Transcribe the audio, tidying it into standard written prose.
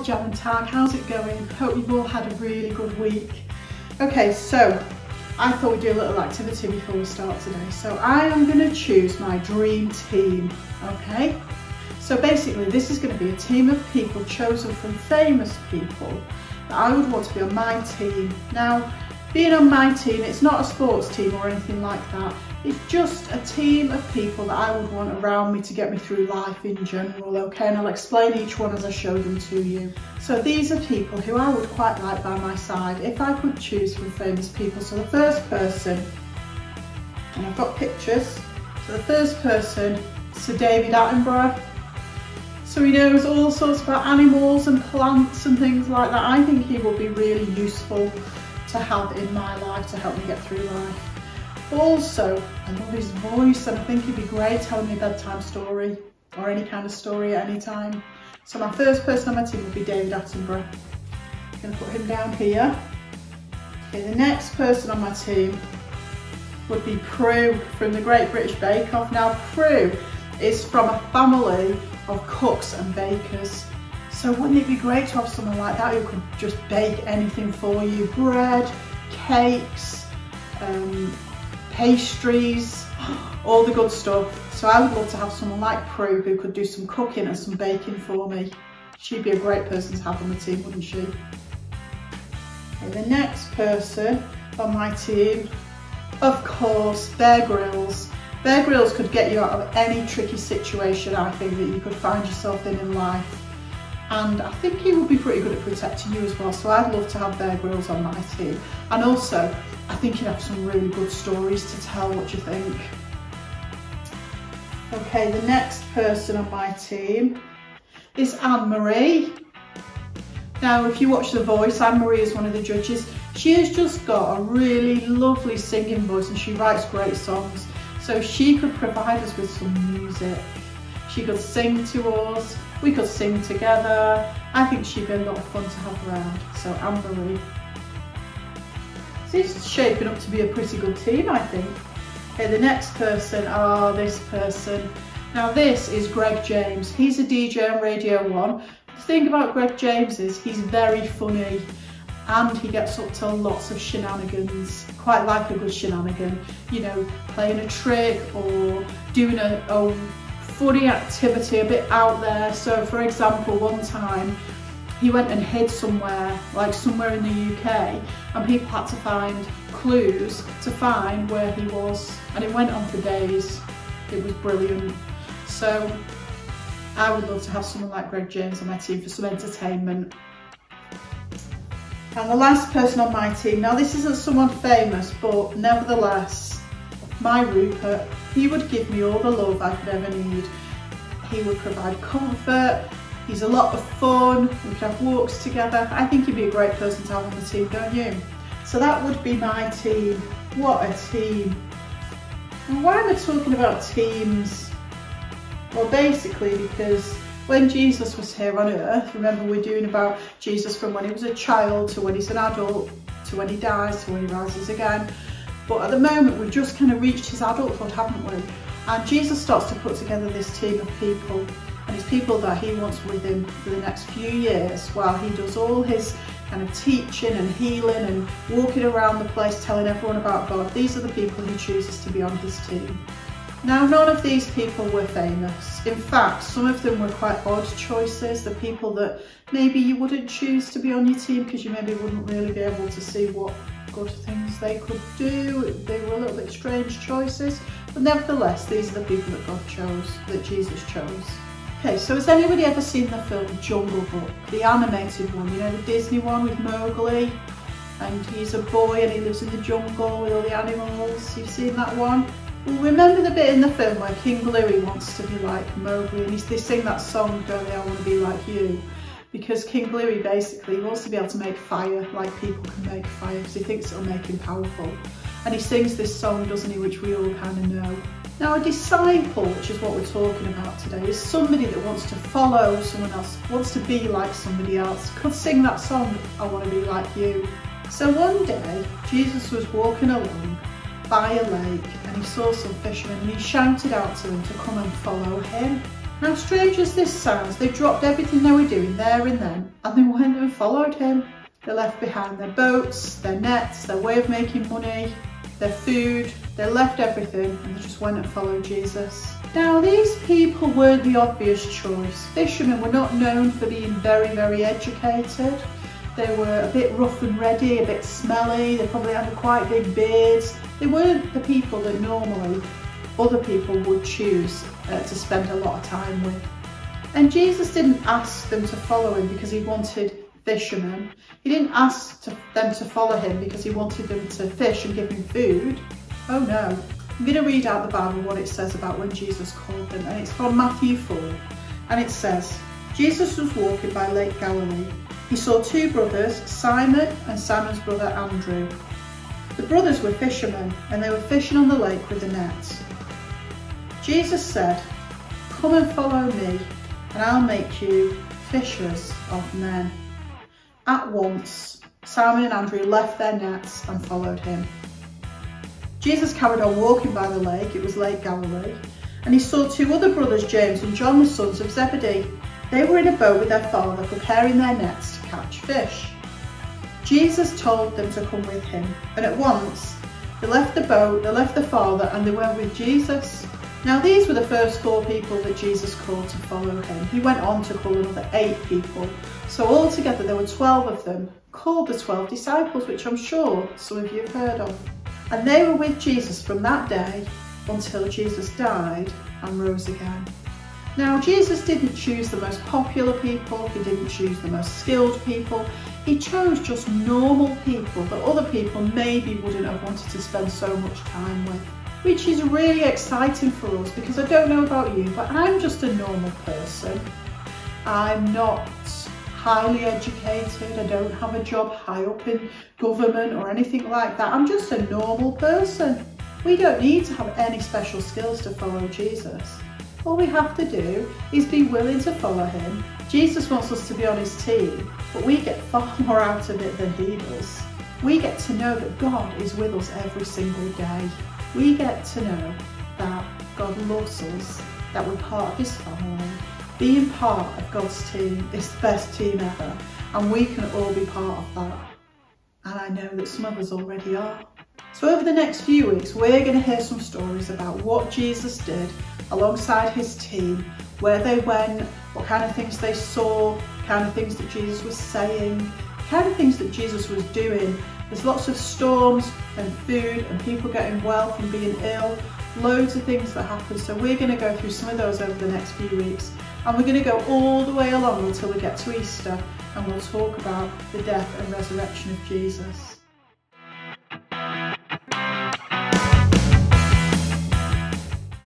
Jan and Tag, how's it going? Hope you've all had a really good week. Okay, so I thought we'd do a little activity before we start today. So I am going to choose my dream team, okay? So basically this is going to be a team of people chosen from famous people that I would want to be on my team. Now, being on my team, it's not a sports team or anything like that. It's just a team of people that I would want around me to get me through life in general, okay? And I'll explain each one as I show them to you. So these are people who I would quite like by my side if I could choose from famous people. So the first person, and I've got pictures. So the first person, Sir David Attenborough. So he knows all sorts about animals and plants and things like that. I think he will be really useful to have in my life to help me get through life. Also, I love his voice and I think he'd be great telling me a bedtime story or any kind of story at any time. So my first person on my team would be David Attenborough. I'm going to put him down here. Okay, the next person on my team would be Prue from the Great British Bake Off. Now Prue is from a family of cooks and bakers. So wouldn't it be great to have someone like that who could just bake anything for you? Bread, cakes, pastries, all the good stuff. So I would love to have someone like Prue who could do some cooking and some baking for me. She'd be a great person to have on the team, wouldn't she? Okay, the next person on my team, of course, Bear Grylls. Bear Grylls could get you out of any tricky situation, I think, that you could find yourself in life. And I think he would be pretty good at protecting you as well, so I'd love to have Bear Grylls on my team. And also, I think he'd have some really good stories to tell. What do you think? Okay, the next person on my team is Anne-Marie. Now, if you watch The Voice, Anne-Marie is one of the judges. She has just got a really lovely singing voice and she writes great songs. So she could provide us with some music. She could sing to us, we could sing together. I think she'd be a lot of fun to have around. So Anne-Marie. This is shaping up to be a pretty good team, I think. Okay, the next person, this person. Now this is Greg James. He's a DJ on Radio 1. The thing about Greg James is he's very funny and he gets up to lots of shenanigans. Quite like a good shenanigan. You know, playing a trick or doing a funny activity a bit out there. So for example, one time he went and hid somewhere, like somewhere in the UK, and people had to find clues to find where he was, and it went on for days. It was brilliant. So I would love to have someone like Greg James on my team for some entertainment. And the last person on my team, now this isn't someone famous, but nevertheless, my Rupert. He would give me all the love I could ever need. He would provide comfort. He's a lot of fun. We could have walks together. I think he'd be a great person to have on the team, don't you? So that would be my team. What a team. And why am I talking about teams? Well, basically because when Jesus was here on earth, remember we're doing about Jesus from when he was a child to when he's an adult, to when he dies, to when he rises again. But at the moment, we've just kind of reached his adulthood, haven't we? And Jesus starts to put together this team of people, and it's people that he wants with him for the next few years while he does all his kind of teaching and healing and walking around the place telling everyone about God. These are the people he chooses to be on his team. Now, none of these people were famous. In fact, some of them were quite odd choices. The people that maybe you wouldn't choose to be on your team because you maybe wouldn't really be able to see what good things they could do. They were a little bit strange choices, but nevertheless, these are the people that God chose, that Jesus chose. Okay, so has anybody ever seen the film Jungle Book, the animated one, you know, the Disney one with Mowgli, and he's a boy and he lives in the jungle with all the animals? You've seen that one? Well, remember the bit in the film where King Louie wants to be like Mowgli and they sing that song, don't they, I want to be like you? Because King Louie basically wants to be able to make fire like people can make fire because he thinks it'll make him powerful. And he sings this song, doesn't he, which we all kind of know. Now a disciple, which is what we're talking about today, is somebody that wants to follow someone else, wants to be like somebody else, could sing that song, I want to be like you. So one day, Jesus was walking along by a lake and he saw some fishermen and he shouted out to them to come and follow him. Now, strange as this sounds, they dropped everything they were doing there and then, and they went and followed him. They left behind their boats, their nets, their way of making money, their food. They left everything and they just went and followed Jesus. Now, these people weren't the obvious choice. Fishermen were not known for being very, very educated. They were a bit rough and ready, a bit smelly. They probably had quite big beards. They weren't the people that normally other people would choose to spend a lot of time with. And Jesus didn't ask them to follow him because he wanted fishermen. He didn't ask them to follow him because he wanted them to fish and give him food. Oh no. I'm going to read out the Bible what it says about when Jesus called them, and it's from Matthew 4, and it says, Jesus was walking by Lake Galilee. He saw two brothers, Simon and Simon's brother Andrew. The brothers were fishermen, and they were fishing on the lake with the nets. Jesus said, "Come and follow me, and I'll make you fishers of men." At once, Simon and Andrew left their nets and followed him. Jesus carried on walking by the lake, it was Lake Galilee, and he saw two other brothers, James and John, the sons of Zebedee. They were in a boat with their father, preparing their nets to catch fish. Jesus told them to come with him, and at once they left the boat, they left the father, and they went with Jesus. Now, these were the first 4 people that Jesus called to follow him. He went on to call another 8 people. So altogether there were 12 of them, called the 12 disciples, which I'm sure some of you have heard of. And they were with Jesus from that day until Jesus died and rose again. Now, Jesus didn't choose the most popular people, he didn't choose the most skilled people, he chose just normal people that other people maybe wouldn't have wanted to spend so much time with. Which is really exciting for us, because I don't know about you, but I'm just a normal person. I'm not highly educated, I don't have a job high up in government or anything like that. I'm just a normal person. We don't need to have any special skills to follow Jesus. All we have to do is be willing to follow him. Jesus wants us to be on his team, but we get far more out of it than he does. We get to know that God is with us every single day. We get to know that God loves us, that we're part of his family. Being part of God's team is the best team ever, and we can all be part of that. And I know that some of us already are. So over the next few weeks, we're going to hear some stories about what Jesus did alongside his team, where they went, what kind of things they saw, kind of things that Jesus was saying, kind of things that Jesus was doing. There's lots of storms and food and people getting well from being ill, loads of things that happen. So we're going to go through some of those over the next few weeks, and we're going to go all the way along until we get to Easter, and we'll talk about the death and resurrection of Jesus.